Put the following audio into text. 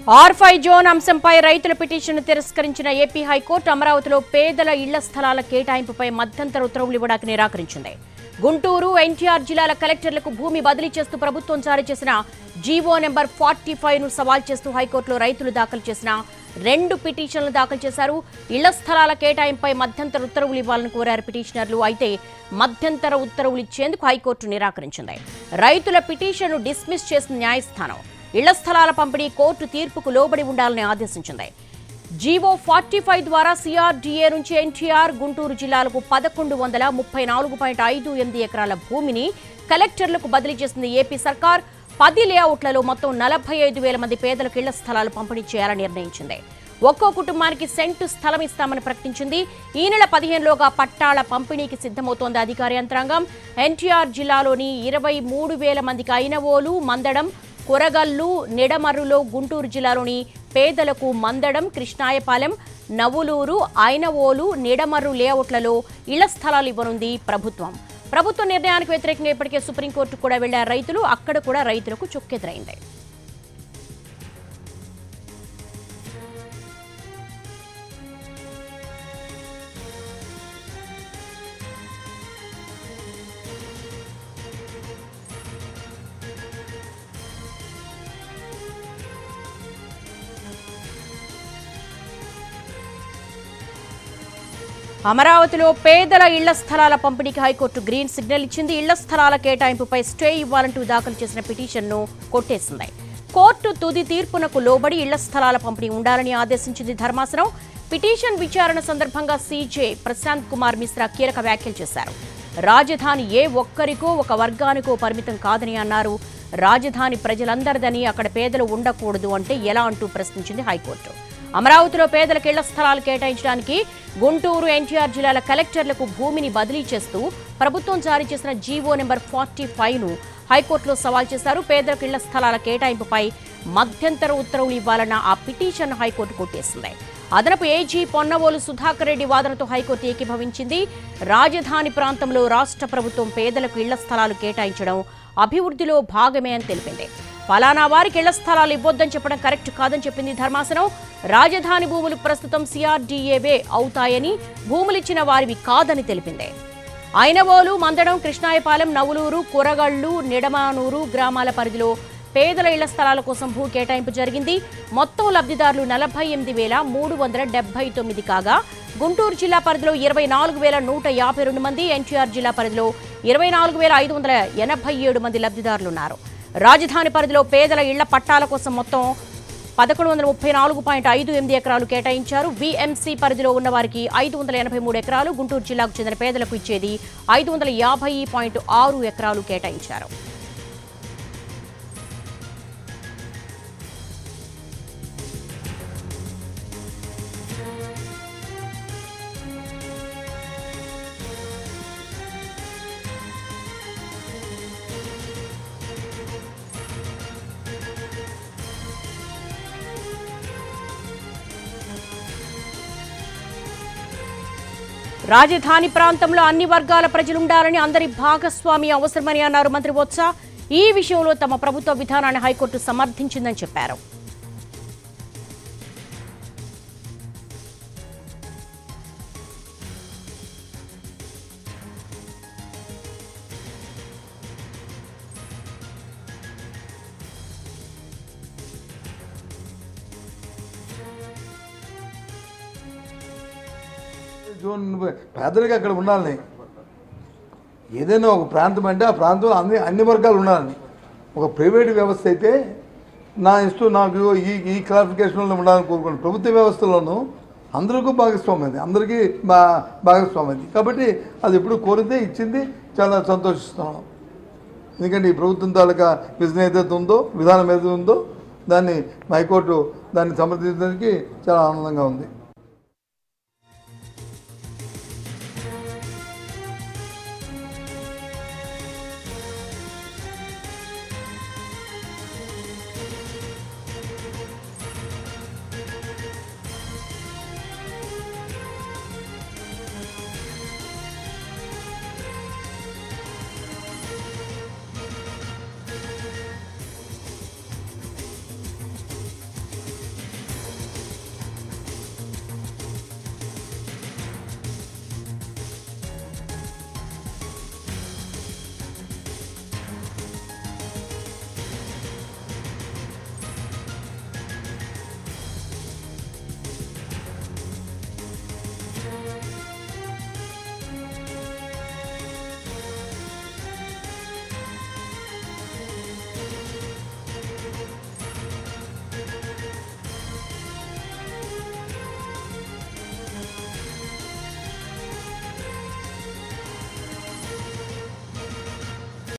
R5 zone అంశంపై రైతుల పిటిషన్ను తిరస్కరించిన ఏపీ హైకోర్టు అమరావతిలో పేదల ఇళ్ల స్థలాల కేటాయింపుపై మధ్యంతర ఉత్తర్వులు ఇవ్వడానికి నిరాకరించింది. గుంటూరు, ఎన్టీఆర్ జిల్లాల కలెక్టర్లకు భూమి బదిలీ చేస్తూ ప్రభుత్వం జారీ చేసిన జీవో నెంబర్ 45ను సవాల్ చేస్తూ హైకోర్టులో రైతులు దాఖలు చేసిన 2 పిటిషన్లు దాఖలు చేశారు. ఇళ్ల స్థలాల కేటాయింపుపై మధ్యంతర ఉత్తర్వులు ఇవ్వాలని కోరారు పిటిషనర్లు. అయితే మధ్యంతర ఉత్తర్వులు ఇచ్చేందుకు హైకోర్టు నిరాకరించింది. రైతుల పిటిషన్ను డిస్మిస్ చేసిన న్యాయస్థానం ఇళ్ల స్థలాల పంపిణీ కోర్టు తీర్పుకు లోబడి ఉండాలని ఆదేశించింది. జీవో 45 ద్వారా సిఆర్డీఏ నుంచి ఎన్టీఆర్, గుంటూరు జిల్లాలకు 1134.58 ఎకరాల భూమిని కలెక్టర్లకు బదిలీ చేసింది ఏపీ సర్కార్. 10 లేఅవుట్లలో మొత్తం 45,000 మంది పేదలకు ఇళ్ల స్థలాలు పంపిణీ చేయాలని నిర్ణయించింది. ఒక్కో కుటుంబానికి సెంటు స్థలం ఇస్తామని ప్రకటించింది. ఈ నెల 15లోగా పట్టాల పంపిణీకి సిద్ధమవుతోంది అధికార యంత్రాంగం. ఎన్టీఆర్ జిల్లాలోని 23,000 మందికి ఐనవోలు, మందడం, కొరగల్లు, నిడమర్రులో, గుంటూరు జిల్లాలోని పేదలకు మందడం, కృష్ణాయపాలెం, నవులూరు, ఐనవోలు, నిడమర్రు లేఅవుట్లలో ఇళ్ల స్థలాలు ఇవ్వనుంది ప్రభుత్వం. ప్రభుత్వ నిర్ణయానికి వ్యతిరేకంగా ఇప్పటికే సుప్రీంకోర్టు కూడా వెళ్లారు రైతులు. అక్కడ కూడా రైతులకు చుక్కెదురైంది. అమరావతిలో పేదల ఇళ్ల స్థలాల పంపిణీకి హైకోర్టు గ్రీన్ సిగ్నల్ ఇచ్చింది. ఇళ్ల స్థలాల కేటాయింపుపై స్టే ఇవ్వాలంటూ దాఖలు చేసిన పిటిషన్ను కొట్టేసింది. కోర్టు తుది తీర్పునకు లోబడి ఇళ్ల స్థలాల పంపిణీ ఉండాలని ఆదేశించింది ధర్మాసనం. పిటిషన్ విచారణ సందర్భంగా సీజే ప్రశాంత్ కుమార్ మిశ్రా కీలక వ్యాఖ్యలు చేశారు. రాజధాని ఏ ఒక్కరికో ఒక వర్గానికో పరిమితం కాదని అన్నారు. రాజధాని ప్రజలందరిదని, అక్కడ పేదలు ఉండకూడదు అంటే ఎలా అంటూ ప్రశ్నించింది హైకోర్టు. అమరావతిలో పేదలకు ఇళ్ల స్థలాలు కేటాయించడానికి గుంటూరు, ఎన్టీఆర్ జిల్లాల కలెక్టర్లకు భూమిని బదిలీ చేస్తూ ప్రభుత్వం జారీ చేసిన జీవో నెంబర్ 45ను హైకోర్టులో సవాల్ చేశారు. పేదలకు ఇళ్ల స్థలాల కేటాయింపుపై మధ్యంతర ఉత్తర్వులు ఇవ్వాలన్న ఆ పిటిషన్ హైకోర్టు కొట్టేసింది. అదనపు ఏజీ పొన్నవోలు సుధాకర్ రెడ్డి వాదనతో హైకోర్టు ఏకీభవించింది. రాజధాని ప్రాంతంలో రాష్ట్ర ప్రభుత్వం పేదలకు ఇళ్ల స్థలాలు కేటాయించడం అభివృద్ధిలో భాగమే అని తెలిపింది. ఫలానా వారికి ఇళ్ల స్థలాలు ఇవ్వొద్దని చెప్పడం కరెక్ట్ కాదని చెప్పింది ధర్మాసనం. రాజధాని భూములు ప్రస్తుతం సిఆర్డీఏవే అవుతాయని, భూములిచ్చిన వారివి కాదని తెలిపింది. ఐనవోలు, మందడం, కృష్ణాయపాలెం, నవులూరు, కొరగళ్లు, నిడమానూరు గ్రామాల పరిధిలో పేదల ఇళ్ల స్థలాల కోసం భూ కేటాయింపు జరిగింది. మొత్తం లబ్ధిదారులు 48,379 కాగా గుంటూరు జిల్లా పరిధిలో 24,152 మంది, ఎన్టీఆర్ జిల్లా పరిధిలో 24,587 మంది లబ్ధిదారులున్నారు. రాజధాని పరిధిలో పేదల ఇళ్ల పట్టాల కోసం మొత్తం 1134.58 ఎకరాలు కేటాయించారు. వీఎంసీ పరిధిలో ఉన్న వారికి 583 ఎకరాలు, గుంటూరు జిల్లాకు చెందిన పేదలకు ఇచ్చేది 550.6 ఎకరాలు కేటాయించారు. రాజధాని ప్రాంతంలో అన్ని వర్గాల ప్రజలుండాలని, అందరి భాగస్వామ్యం అవసరమని అన్నారు మంత్రి బొత్స. ఈ విషయంలో తమ ప్రభుత్వ విధానాన్ని హైకోర్టు సమర్థించిందని చెప్పారు. జోన్ పేదరికం అక్కడ ఉండాలని, ఏదైనా ఒక ప్రాంతం అంటే ఆ ప్రాంతంలో అన్ని వర్గాలు ఉండాలని. ఒక ప్రైవేట్ వ్యవస్థ అయితే నాకు ఈ క్లారిఫికేషన్లో ఉండాలని కోరుకోండి. ప్రభుత్వ వ్యవస్థలోనూ అందరికీ భాగస్వామ్యం, అందరికీ భాగస్వామ్యం. కాబట్టి అది ఎప్పుడు కోరితే ఇచ్చింది, చాలా సంతోషిస్తున్నాం. ఎందుకంటే ఈ ప్రభుత్వం తాలూకా విజన్ ఏదైతే ఉందో, విధానం ఏదైతే ఉందో దాన్ని హైకోర్టు దాన్ని సమర్థించడానికి చాలా ఆనందంగా ఉంది.